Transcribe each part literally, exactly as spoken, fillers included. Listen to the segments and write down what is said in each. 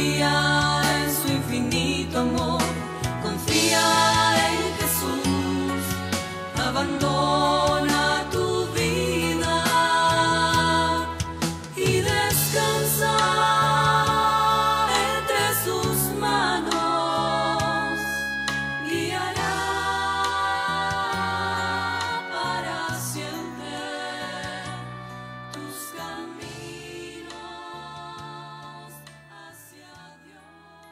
confía en su infinito amor, confía en Jesús, abandona tu vida y descansa entre sus manos, guiará para siempre tus caminos hacia Dios.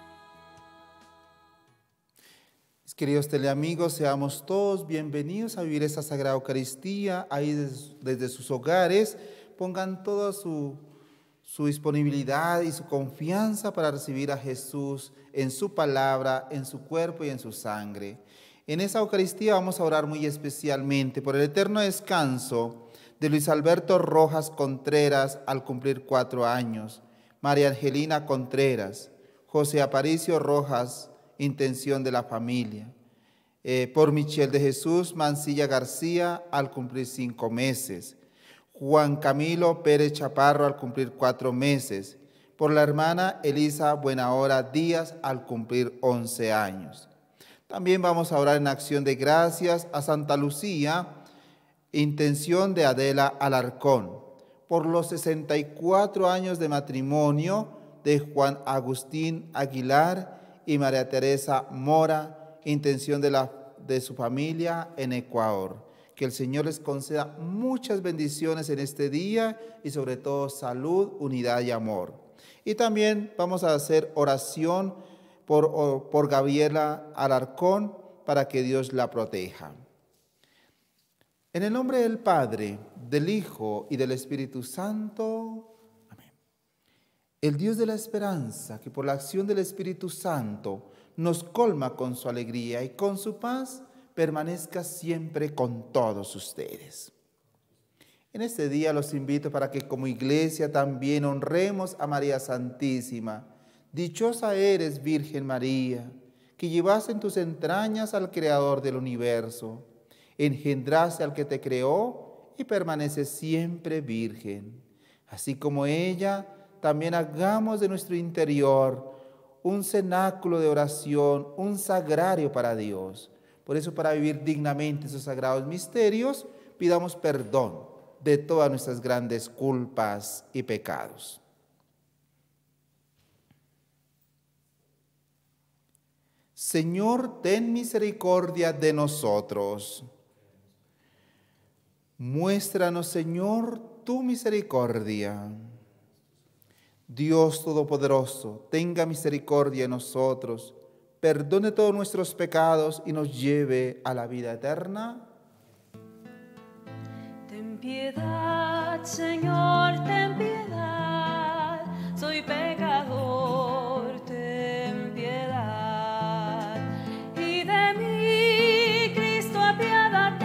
Queridos teleamigos, seamos todos bienvenidos a vivir esta Sagrada Eucaristía. Ahí des, desde sus hogares, pongan toda su, su disponibilidad y su confianza para recibir a Jesús en su palabra, en su cuerpo y en su sangre. En esa Eucaristía vamos a orar muy especialmente por el eterno descanso de Luis Alberto Rojas Contreras al cumplir cuatro años, María Angelina Contreras, José Aparicio Rojas, intención de la familia. Eh, por Michelle de Jesús Mancilla García al cumplir cinco meses. Juan Camilo Pérez Chaparro al cumplir cuatro meses. Por la hermana Elisa Buenahora Díaz al cumplir once años. También vamos a orar en acción de gracias a Santa Lucía, intención de Adela Alarcón. Por los sesenta y cuatro años de matrimonio de Juan Agustín Aguilar y María Teresa Mora, intención de, la, de su familia en Ecuador. Que el Señor les conceda muchas bendiciones en este día y sobre todo salud, unidad y amor. Y también vamos a hacer oración por, por Gabriela Alarcón para que Dios la proteja. En el nombre del Padre, del Hijo y del Espíritu Santo. El Dios de la esperanza, que por la acción del Espíritu Santo nos colma con su alegría y con su paz, permanezca siempre con todos ustedes. En este día los invito para que como iglesia también honremos a María Santísima. Dichosa eres, Virgen María, que llevaste en tus entrañas al Creador del universo, engendraste al que te creó y permaneces siempre virgen. Así como ella, también hagamos de nuestro interior un cenáculo de oración, un sagrario para Dios. Por eso, para vivir dignamente esos sagrados misterios, pidamos perdón de todas nuestras grandes culpas y pecados. Señor, ten misericordia de nosotros. Muéstranos, Señor, tu misericordia. Dios Todopoderoso, tenga misericordia de nosotros, perdone todos nuestros pecados y nos lleve a la vida eterna. Ten piedad, Señor, ten piedad, soy pecador, ten piedad. Y de mí, Cristo, apiádate,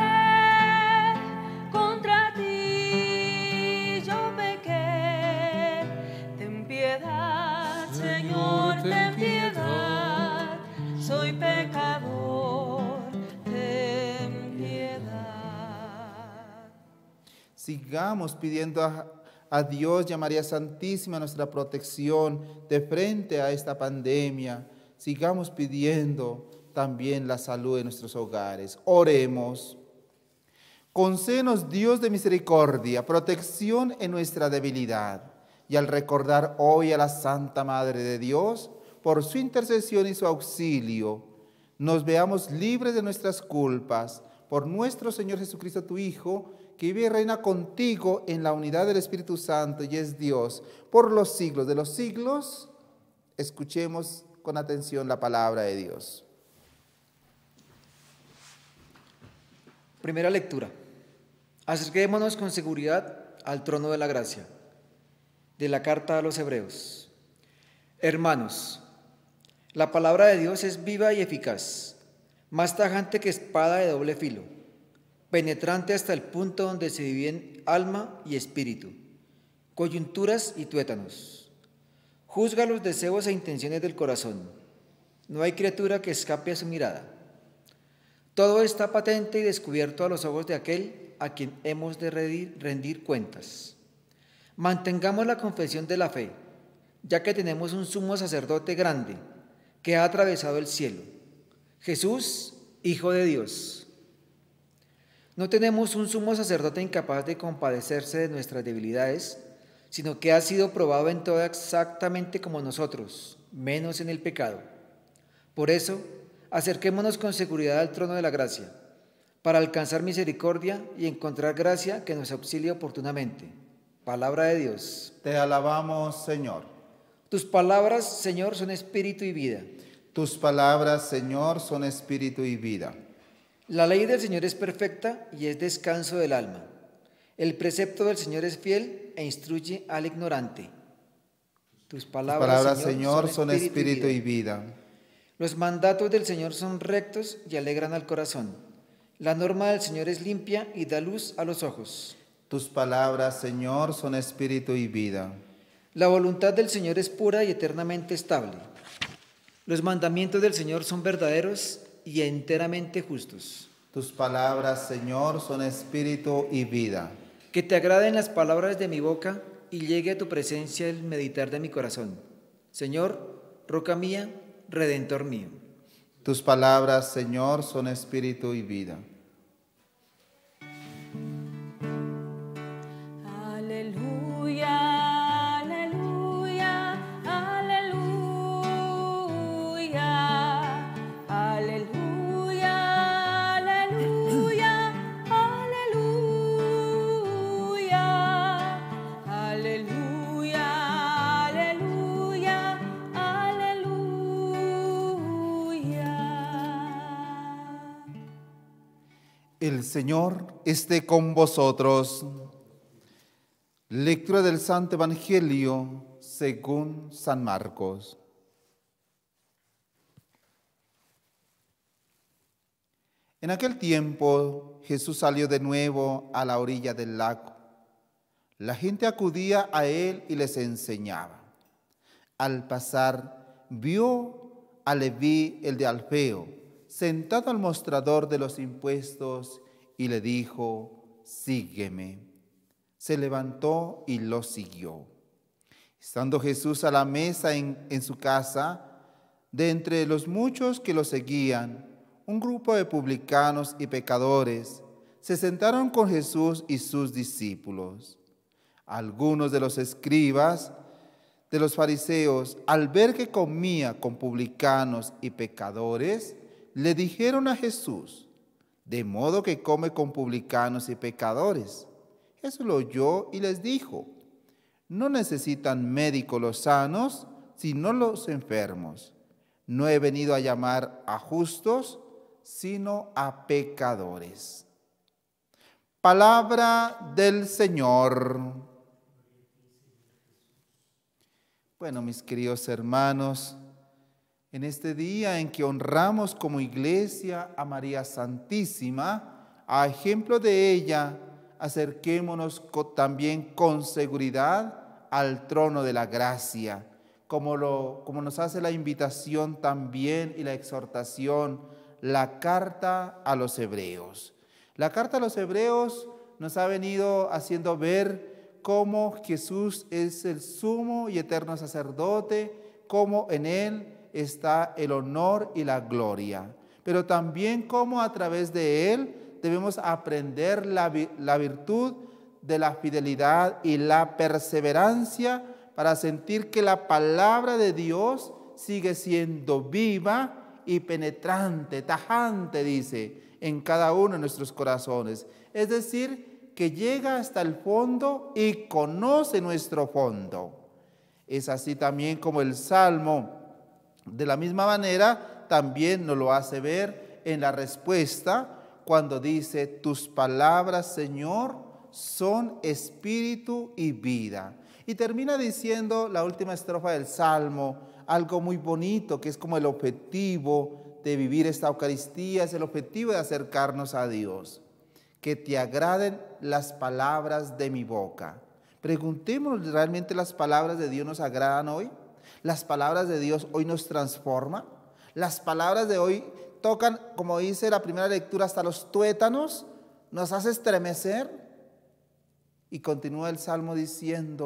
contra ti yo pequé. Ten piedad, Señor, ten piedad, soy pecador, ten piedad. Sigamos pidiendo a, a Dios y a María Santísima nuestra protección de frente a esta pandemia. Sigamos pidiendo también la salud de nuestros hogares. Oremos. Concédenos, Dios de misericordia, protección en nuestra debilidad. Y al recordar hoy a la Santa Madre de Dios, por su intercesión y su auxilio, nos veamos libres de nuestras culpas, por nuestro Señor Jesucristo, tu Hijo, que vive y reina contigo en la unidad del Espíritu Santo y es Dios por los siglos de los siglos. Escuchemos con atención la palabra de Dios. Primera lectura. Acerquémonos con seguridad al trono de la gracia. De la carta a los Hebreos. Hermanos, la palabra de Dios es viva y eficaz, más tajante que espada de doble filo, penetrante hasta el punto donde se dividen alma y espíritu, coyunturas y tuétanos. Juzga los deseos e intenciones del corazón. No hay criatura que escape a su mirada. Todo está patente y descubierto a los ojos de aquel a quien hemos de rendir, rendir cuentas. Mantengamos la confesión de la fe. ya que tenemos un sumo sacerdote grande que ha atravesado el cielo, Jesús, Hijo de Dios. No tenemos un sumo sacerdote incapaz de compadecerse de nuestras debilidades, sino que ha sido probado en todo exactamente como nosotros, menos en el pecado. Por eso, acerquémonos con seguridad al trono de la gracia, para alcanzar misericordia y encontrar gracia que nos auxilie oportunamente. Palabra de Dios. Te alabamos, Señor. Tus palabras, Señor, son espíritu y vida. Tus palabras, Señor, son espíritu y vida. La ley del Señor es perfecta y es descanso del alma. El precepto del Señor es fiel e instruye al ignorante. Tus palabras, Tus palabras Señor, Señor, son espíritu, espíritu y vida. y vida. Los mandatos del Señor son rectos y alegran al corazón. La norma del Señor es limpia y da luz a los ojos. Tus palabras, Señor, son espíritu y vida. La voluntad del Señor es pura y eternamente estable. Los mandamientos del Señor son verdaderos y enteramente justos. Tus palabras, Señor, son espíritu y vida. Que te agraden las palabras de mi boca y llegue a tu presencia el meditar de mi corazón. Señor, roca mía, redentor mío. Tus palabras, Señor, son espíritu y vida. Aleluya, aleluya, aleluya, aleluya, aleluya, aleluya, aleluya, aleluya, aleluya. El Señor esté con vosotros. Lectura del Santo Evangelio según San Marcos. En aquel tiempo Jesús salió de nuevo a la orilla del lago. La gente acudía a él y les enseñaba. Al pasar, vio a Leví, el de Alfeo, sentado al mostrador de los impuestos y le dijo: sígueme. Se levantó y lo siguió. Estando Jesús a la mesa en, en su casa, de entre los muchos que lo seguían, un grupo de publicanos y pecadores se sentaron con Jesús y sus discípulos. Algunos de los escribas de los fariseos, al ver que comía con publicanos y pecadores, le dijeron a Jesús: ¿de modo que come con publicanos y pecadores? Jesús lo oyó y les dijo: no necesitan médicos los sanos, sino los enfermos. No he venido a llamar a justos, sino a pecadores. Palabra del Señor. Bueno, mis queridos hermanos, en este día en que honramos como iglesia a María Santísima, a ejemplo de ella, acerquémonos también con seguridad al trono de la gracia, como, lo, como nos hace la invitación también y la exhortación, la carta a los hebreos. La carta a los hebreos nos ha venido haciendo ver cómo Jesús es el sumo y eterno sacerdote, cómo en él está el honor y la gloria, pero también cómo a través de él debemos aprender la, la virtud de la fidelidad y la perseverancia para sentir que la palabra de Dios sigue siendo viva y penetrante, tajante, dice, en cada uno de nuestros corazones. Es decir, que llega hasta el fondo y conoce nuestro fondo. Es así también como el Salmo, de la misma manera, también nos lo hace ver en la respuesta, cuando dice: tus palabras, Señor, son espíritu y vida. Y termina diciendo la última estrofa del Salmo, algo muy bonito, que es como el objetivo de vivir esta Eucaristía, es el objetivo de acercarnos a Dios. Que te agraden las palabras de mi boca. Preguntémonos, ¿realmente las palabras de Dios nos agradan hoy? ¿Las palabras de Dios hoy nos transforman? ¿Las palabras de hoy tocan, como dice la primera lectura, hasta los tuétanos? ¿Nos hace estremecer? Y continúa el Salmo diciendo: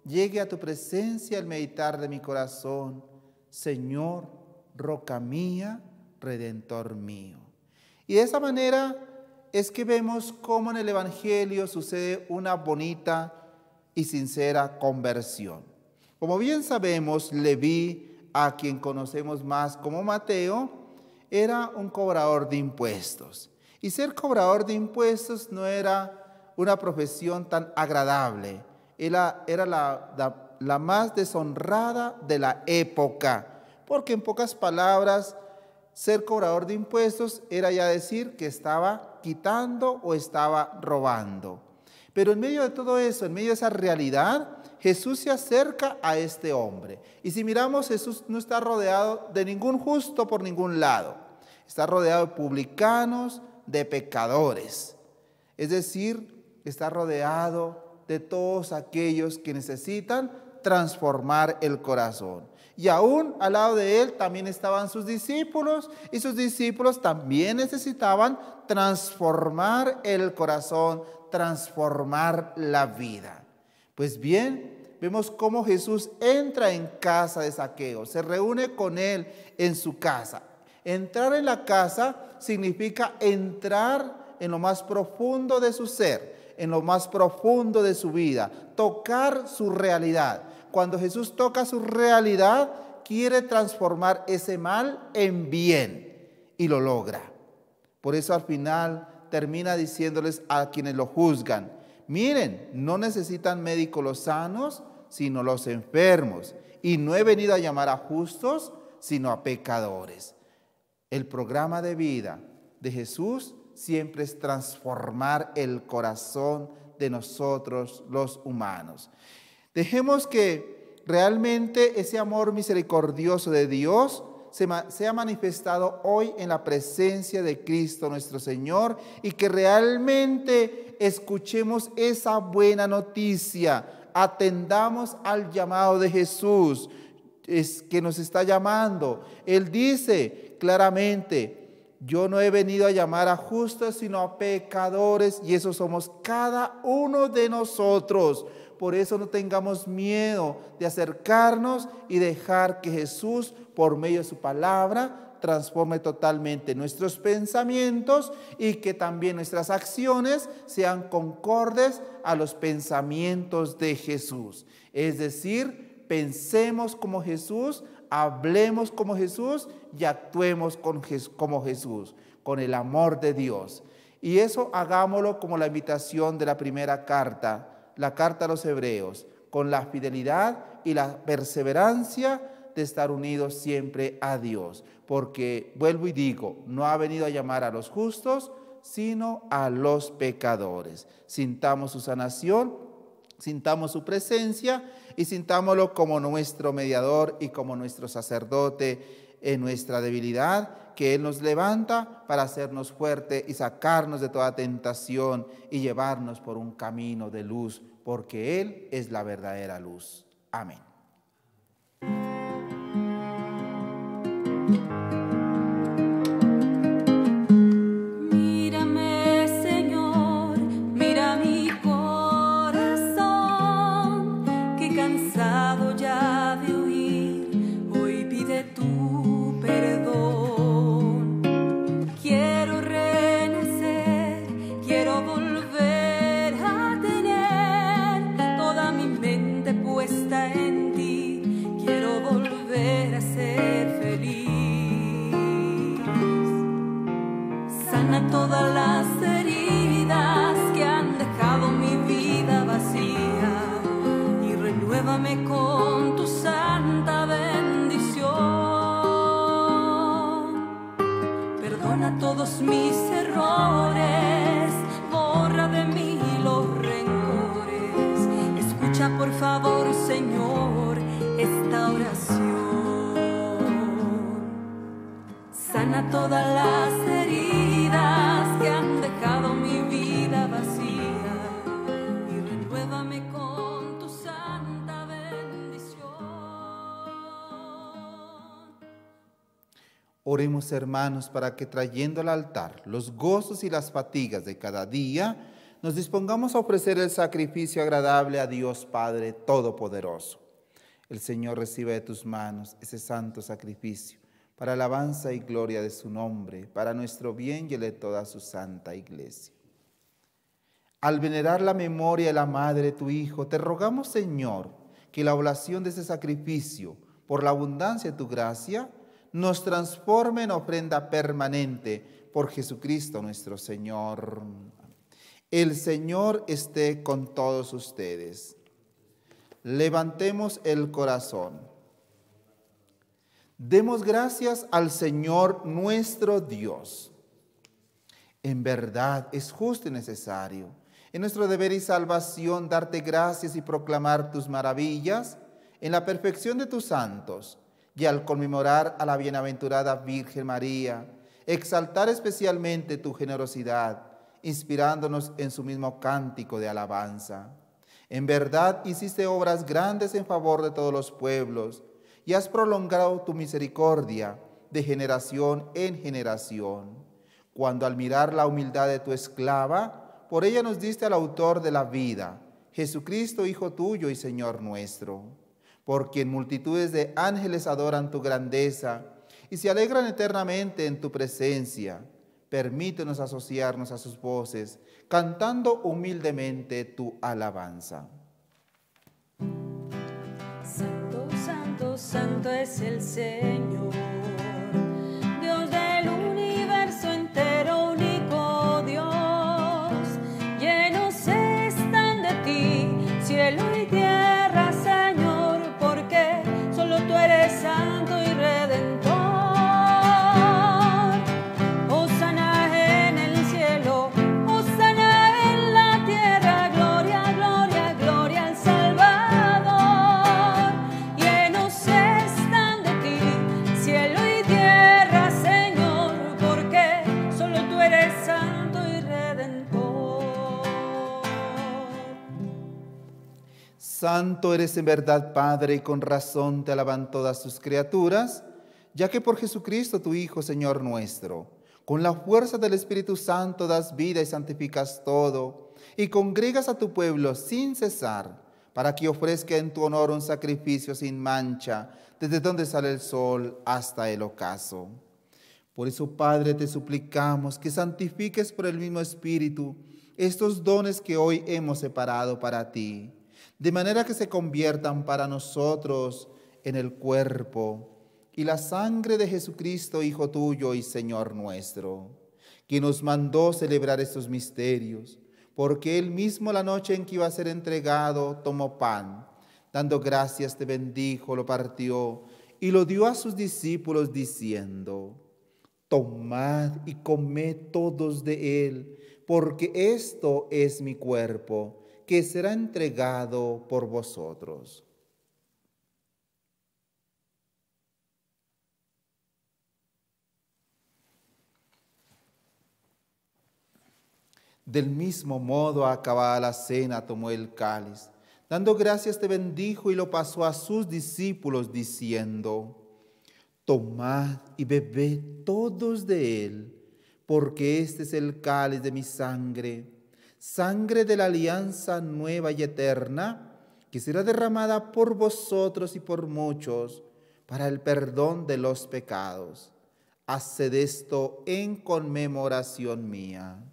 llegue a tu presencia el meditar de mi corazón. Señor, roca mía, redentor mío. Y de esa manera es que vemos cómo en el Evangelio sucede una bonita y sincera conversión. Como bien sabemos, Leví, a quien conocemos más como Mateo, era un cobrador de impuestos. Y ser cobrador de impuestos no era una profesión tan agradable. Era, era la, la, la más deshonrada de la época. Porque en pocas palabras, ser cobrador de impuestos era ya decir que estaba quitando o estaba robando. Pero en medio de todo eso, en medio de esa realidad, Jesús se acerca a este hombre. Y si miramos, Jesús no está rodeado de ningún justo por ningún lado. Está rodeado de publicanos, de pecadores. Es decir, está rodeado de todos aquellos que necesitan transformar el corazón. Y aún al lado de él también estaban sus discípulos, y sus discípulos también necesitaban transformar el corazón, transformar la vida. Pues bien, vemos cómo Jesús entra en casa de Zaqueo, se reúne con él en su casa. Entrar en la casa significa entrar en lo más profundo de su ser, en lo más profundo de su vida, tocar su realidad. Cuando Jesús toca su realidad, quiere transformar ese mal en bien y lo logra. Por eso al final termina diciéndoles a quienes lo juzgan: miren, no necesitan médicos los sanos, sino los enfermos. Y no he venido a llamar a justos, sino a pecadores. El programa de vida de Jesús siempre es transformar el corazón de nosotros los humanos. Dejemos que realmente ese amor misericordioso de Dios se sea manifestado hoy en la presencia de Cristo nuestro Señor, y que realmente escuchemos esa buena noticia, atendamos al llamado de Jesús, es que nos está llamando. Él dice claramente: yo no he venido a llamar a justos, sino a pecadores, y eso somos cada uno de nosotros. Por eso no tengamos miedo de acercarnos y dejar que Jesús, por medio de su palabra, transforme totalmente nuestros pensamientos, y que también nuestras acciones sean concordes a los pensamientos de Jesús. Es decir, pensemos como Jesús, hablemos como Jesús y actuemos como Jesús, con el amor de Dios. Y eso hagámoslo como la invitación de la primera carta, la carta a los Hebreos, con la fidelidad y la perseverancia de estar unidos siempre a Dios. Porque, vuelvo y digo, no ha venido a llamar a los justos, sino a los pecadores. Sintamos su sanación, sintamos su presencia y sintámoslo como nuestro mediador y como nuestro sacerdote en nuestra debilidad, que Él nos levanta para hacernos fuerte y sacarnos de toda tentación y llevarnos por un camino de luz, porque Él es la verdadera luz. Amén. Mírame, Señor, mira mi corazón, que cansado ya de huir, hoy pide tu perdón. Quiero renacer, quiero volver a tener toda mi mente puesta en ti, quiero volver a ser feliz. Sana todas las heridas que han dejado mi vida vacía, y renuévame con tu santa bendición. Perdona todos mis errores, borra de mí los rencores. Escucha por favor, Señor, esta oración. Sana todas las heridas que han dejado mi vida vacía, y renuévame con tu santa bendición. Oremos, hermanos, para que trayendo al altar los gozos y las fatigas de cada día, nos dispongamos a ofrecer el sacrificio agradable a Dios Padre Todopoderoso. El Señor reciba de tus manos ese santo sacrificio para alabanza y gloria de su nombre, para nuestro bien y el de toda su santa iglesia. Al venerar la memoria de la madre de tu Hijo, te rogamos, Señor, que la oblación de ese sacrificio, por la abundancia de tu gracia, nos transforme en ofrenda permanente por Jesucristo nuestro Señor. El Señor esté con todos ustedes. Levantemos el corazón. Demos gracias al Señor nuestro Dios. En verdad es justo y necesario, en nuestro deber y salvación, darte gracias y proclamar tus maravillas en la perfección de tus santos, y al conmemorar a la bienaventurada Virgen María, exaltar especialmente tu generosidad, inspirándonos en su mismo cántico de alabanza. En verdad hiciste obras grandes en favor de todos los pueblos, y has prolongado tu misericordia de generación en generación, cuando al mirar la humildad de tu esclava, por ella nos diste al autor de la vida, Jesucristo, Hijo tuyo y Señor nuestro, por quien multitudes de ángeles adoran tu grandeza y se alegran eternamente en tu presencia. Permítenos asociarnos a sus voces, cantando humildemente tu alabanza. Santo, santo, santo es el Señor, Dios del universo entero, único Dios. Llenos están de ti, cielo y tierra, Señor, porque solo tú eres santo y redentor. Santo eres en verdad, Padre, y con razón te alaban todas tus criaturas, ya que por Jesucristo tu Hijo, Señor nuestro, con la fuerza del Espíritu Santo das vida y santificas todo, y congregas a tu pueblo sin cesar, para que ofrezca en tu honor un sacrificio sin mancha, desde donde sale el sol hasta el ocaso. Por eso, Padre, te suplicamos que santifiques por el mismo Espíritu estos dones que hoy hemos separado para ti, de manera que se conviertan para nosotros en el cuerpo y la sangre de Jesucristo, Hijo tuyo y Señor nuestro, que nos mandó celebrar estos misterios, porque Él mismo la noche en que iba a ser entregado tomó pan, dando gracias te bendijo, lo partió y lo dio a sus discípulos diciendo: tomad y comed todos de él, porque esto es mi cuerpo, que será entregado por vosotros. Del mismo modo, acabada la cena, tomó el cáliz, dando gracias te bendijo y lo pasó a sus discípulos diciendo: tomad y bebed todos de él, porque este es el cáliz de mi sangre, sangre de la alianza nueva y eterna, que será derramada por vosotros y por muchos para el perdón de los pecados. Haced esto en conmemoración mía.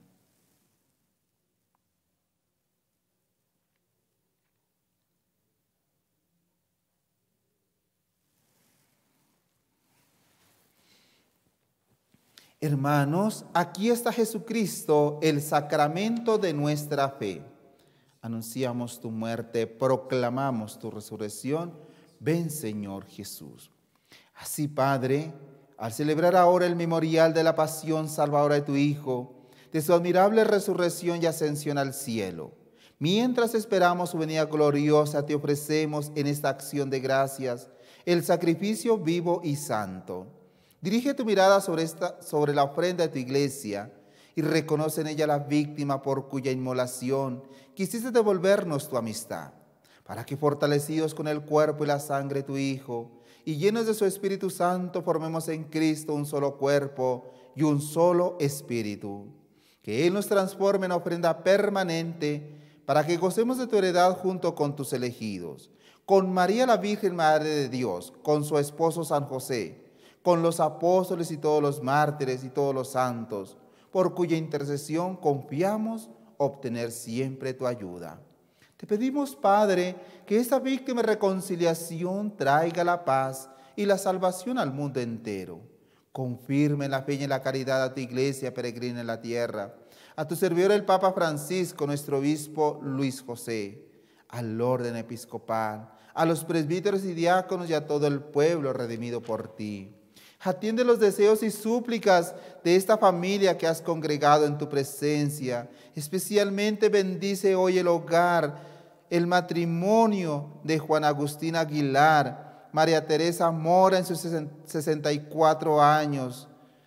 Hermanos, aquí está Jesucristo, el sacramento de nuestra fe. Anunciamos tu muerte, proclamamos tu resurrección. Ven, Señor Jesús. Así, Padre, al celebrar ahora el memorial de la pasión salvadora de tu Hijo, de su admirable resurrección y ascensión al cielo, mientras esperamos su venida gloriosa, te ofrecemos en esta acción de gracias el sacrificio vivo y santo. Dirige tu mirada sobre, esta, sobre la ofrenda de tu iglesia y reconoce en ella la víctima por cuya inmolación quisiste devolvernos tu amistad, para que fortalecidos con el cuerpo y la sangre de tu Hijo y llenos de su Espíritu Santo formemos en Cristo un solo cuerpo y un solo espíritu. Que que Él nos transforme en ofrenda permanente para que gocemos de tu heredad junto con tus elegidos, con María la Virgen Madre de Dios, con su esposo San José, con los apóstoles y todos los mártires y todos los santos, por cuya intercesión confiamos obtener siempre tu ayuda. Te pedimos, Padre, que esta víctima de reconciliación traiga la paz y la salvación al mundo entero. Confirme en la fe y en la caridad a tu iglesia peregrina en la tierra, a tu servidor el Papa Francisco, nuestro obispo Luis José, al orden episcopal, a los presbíteros y diáconos y a todo el pueblo redimido por ti. Atiende los deseos y súplicas de esta familia que has congregado en tu presencia. Especialmente bendice hoy el hogar, el matrimonio de Juan Agustín Aguilar, María Teresa Mora en sus sesenta y cuatro años.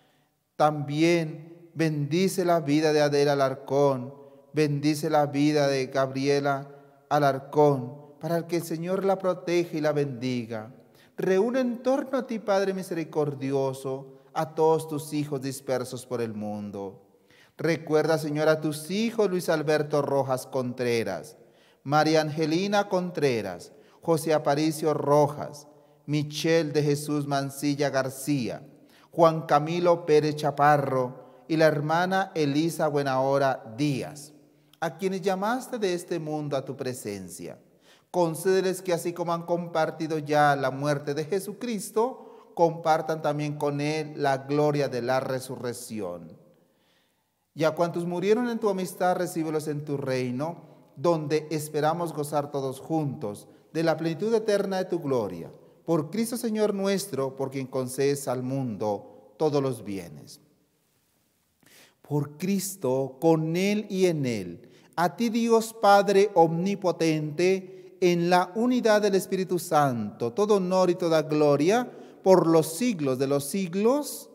También bendice la vida de Adela Alarcón, bendice la vida de Gabriela Alarcón, para que el Señor la proteja y la bendiga. Reúne en torno a ti, Padre misericordioso, a todos tus hijos dispersos por el mundo. Recuerda, Señor, a tus hijos Luis Alberto Rojas Contreras, María Angelina Contreras, José Aparicio Rojas, Michelle de Jesús Mancilla García, Juan Camilo Pérez Chaparro y la hermana Elisa Buenahora Díaz, a quienes llamaste de este mundo a tu presencia. Concédeles que así como han compartido ya la muerte de Jesucristo, compartan también con Él la gloria de la resurrección. Y a cuantos murieron en tu amistad, recíbelos en tu reino, donde esperamos gozar todos juntos de la plenitud eterna de tu gloria. Por Cristo Señor nuestro, por quien concedes al mundo todos los bienes. Por Cristo, con Él y en Él, a ti Dios Padre omnipotente, en la unidad del Espíritu Santo, todo honor y toda gloria por los siglos de los siglos.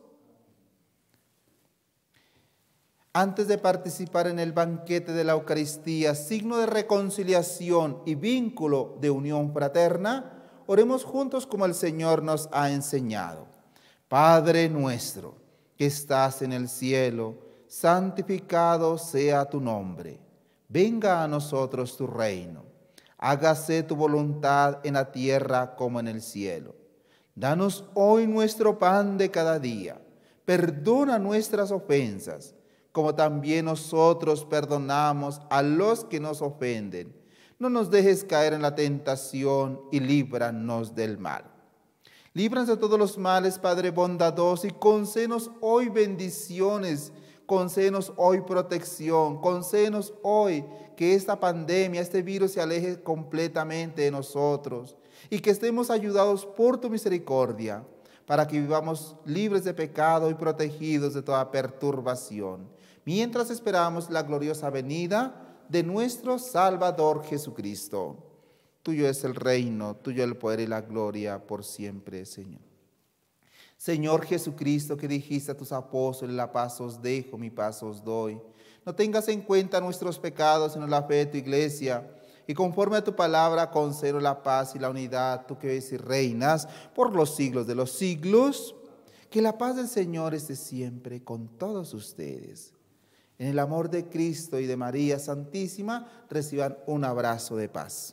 Antes de participar en el banquete de la Eucaristía, signo de reconciliación y vínculo de unión fraterna, oremos juntos como el Señor nos ha enseñado. Padre nuestro, que estás en el cielo, santificado sea tu nombre. Venga a nosotros tu reino. Hágase tu voluntad en la tierra como en el cielo. Danos hoy nuestro pan de cada día. Perdona nuestras ofensas, como también nosotros perdonamos a los que nos ofenden. No nos dejes caer en la tentación y líbranos del mal. Líbranos de todos los males, Padre bondadoso, y concédenos hoy bendiciones. Concédenos hoy protección, concédenos hoy que esta pandemia, este virus se aleje completamente de nosotros y que estemos ayudados por tu misericordia para que vivamos libres de pecado y protegidos de toda perturbación, mientras esperamos la gloriosa venida de nuestro Salvador Jesucristo. Tuyo es el reino, tuyo el poder y la gloria por siempre, Señor. Señor Jesucristo, que dijiste a tus apóstoles, la paz os dejo, mi paz os doy. No tengas en cuenta nuestros pecados, sino la fe de tu iglesia. Y conforme a tu palabra, concédenos la paz y la unidad, tú que vives y reinas por los siglos de los siglos. Que la paz del Señor esté siempre con todos ustedes. En el amor de Cristo y de María Santísima, reciban un abrazo de paz.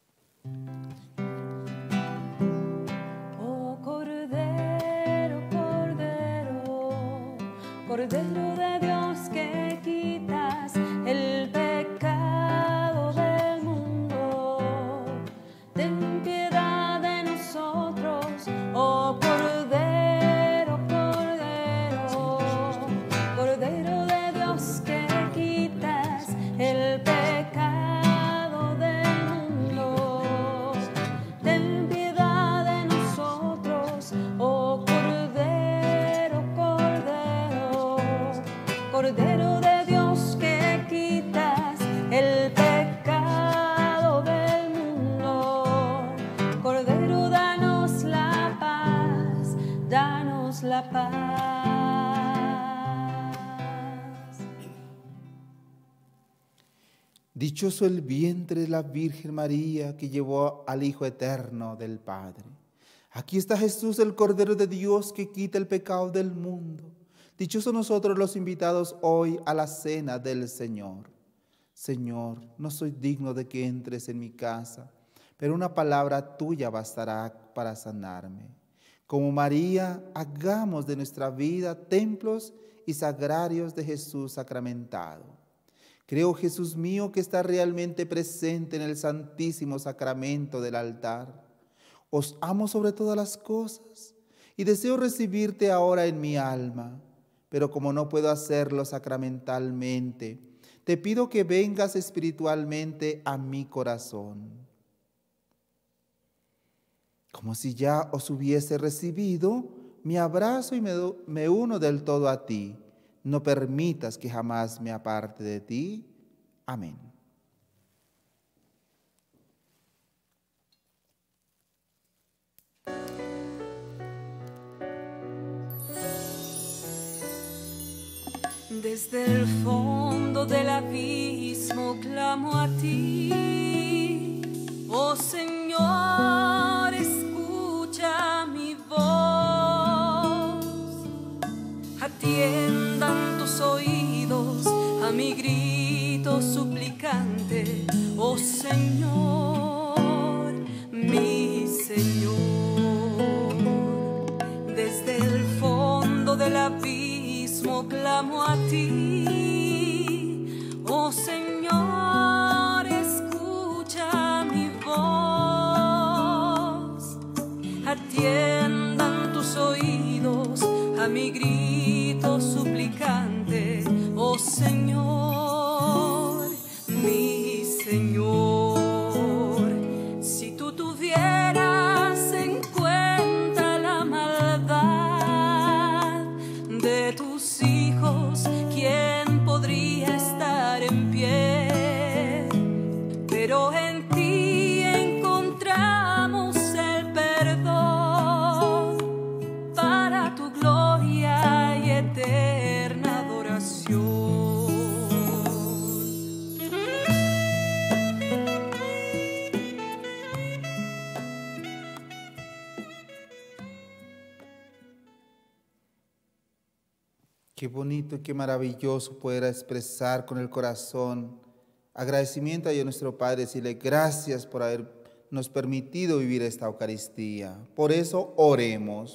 Cordero de Dios que quitas el pecado del mundo, ten piedad de nosotros, oh Cordero, Cordero, Cordero de Dios que quitas el pecado del mundo, ten piedad de nosotros, oh Cordero, Cordero, Cordero de Dios que quitas el pecado del mundo. Cordero, danos la paz, danos la paz. Dichoso el vientre de la Virgen María que llevó al Hijo eterno del Padre. Aquí está Jesús, el Cordero de Dios que quita el pecado del mundo. Dichosos nosotros los invitados hoy a la cena del Señor. Señor, no soy digno de que entres en mi casa, pero una palabra tuya bastará para sanarme. Como María, hagamos de nuestra vida templos y sagrarios de Jesús sacramentado. Creo, Jesús mío, que está realmente presente en el santísimo sacramento del altar. Os amo sobre todas las cosas y deseo recibirte ahora en mi alma, pero como no puedo hacerlo sacramentalmente, te pido que vengas espiritualmente a mi corazón. Como si ya os hubiese recibido, me abrazo y me, do, me uno del todo a ti. No permitas que jamás me aparte de ti. Amén. Desde el fondo del abismo clamo a ti, oh Señor, escucha mi voz. Atiendan tus oídos a mi grito suplicante, oh Señor, mi Señor. Desde el fondo del abismo clamo a ti, oh Señor, escucha mi voz. Atiendan tus oídos a mi grito suplicante, oh Señor, mi Señor. Si tú tuvieras en cuenta la maldad de tus hijos, ¿quién podría estar en pie? Pero en ti encontramos el perdón para tu gloria y eterna adoración. Qué bonito y qué maravilloso poder expresar con el corazón agradecimiento a Dios nuestro Padre, decirle gracias por habernos permitido vivir esta Eucaristía. Por eso oremos.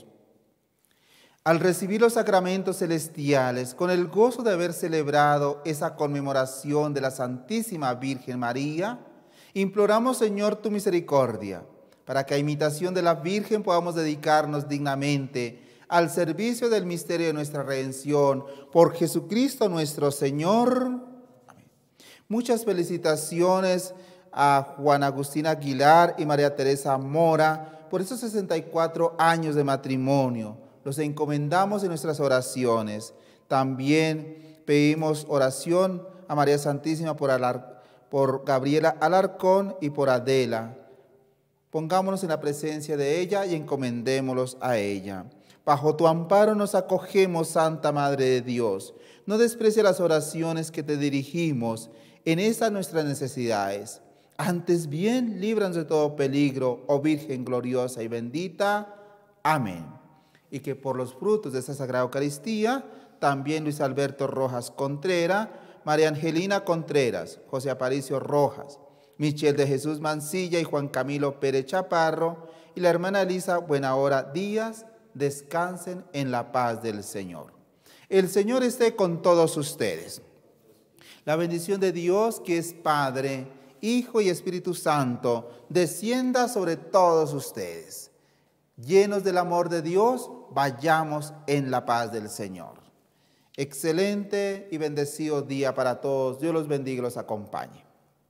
Al recibir los sacramentos celestiales, con el gozo de haber celebrado esa conmemoración de la Santísima Virgen María, imploramos, Señor, tu misericordia, para que a imitación de la Virgen podamos dedicarnos dignamente al servicio del misterio de nuestra redención, por Jesucristo nuestro Señor. Amén. Muchas felicitaciones a Juan Agustín Aguilar y María Teresa Mora por esos sesenta y cuatro años de matrimonio. Los encomendamos en nuestras oraciones. También pedimos oración a María Santísima por, Alar, por Gabriela Alarcón y por Adela. Pongámonos en la presencia de ella y encomendémoslos a ella. Bajo tu amparo nos acogemos, Santa Madre de Dios. No desprecie las oraciones que te dirigimos en esas nuestras necesidades. Antes bien, líbranos de todo peligro, oh Virgen gloriosa y bendita. Amén. Y que por los frutos de esta Sagrada Eucaristía, también Luis Alberto Rojas Contreras, María Angelina Contreras, José Aparicio Rojas, Michel de Jesús Mancilla y Juan Camilo Pérez Chaparro, y la hermana Elisa Buenahora Díaz, descansen en la paz del Señor. El Señor esté con todos ustedes. La bendición de Dios, que es Padre, Hijo y Espíritu Santo, descienda sobre todos ustedes. Llenos del amor de Dios, vayamos en la paz del Señor. Excelente y bendecido día para todos. Dios los bendiga y los acompañe.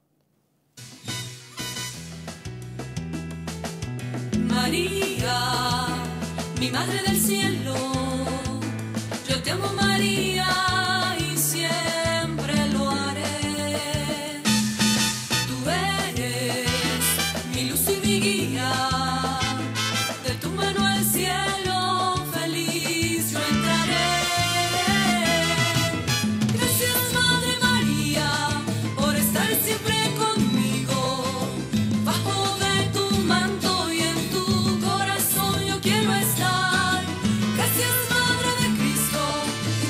María, mi Madre del Cielo, yo te amo, María, y siempre lo haré. Tú eres mi luz y mi guía, de tu mano al cielo feliz yo entraré. Gracias, Madre María, por estar siempre conmigo, bajo de tu manto y en tu corazón yo quiero estar. Gracias, Madre de Cristo,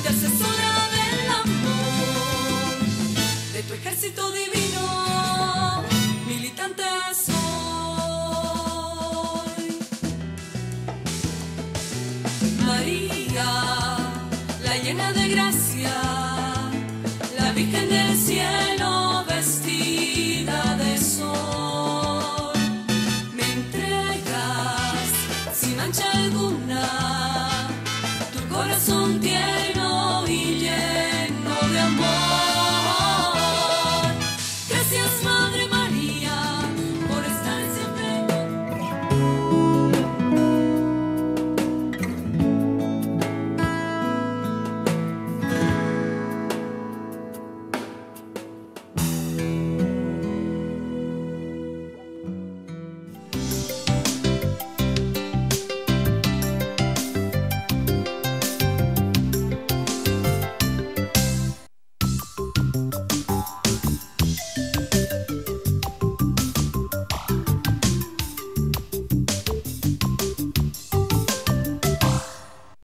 llena de gracia.